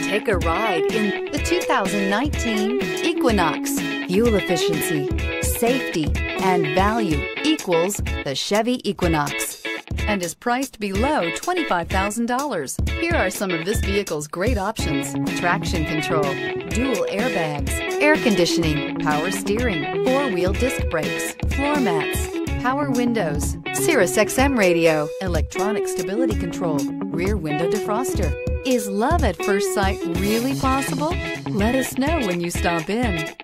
Take a ride in the 2019 Equinox. Fuel efficiency, safety, and value equals the Chevy Equinox and is priced below $25,000. Here are some of this vehicle's great options: traction control, dual airbags, air conditioning, power steering, four-wheel disc brakes, floor mats, power windows, Sirius XM radio, electronic stability control, rear window defroster. Is love at first sight really possible? Let us know when you stop in.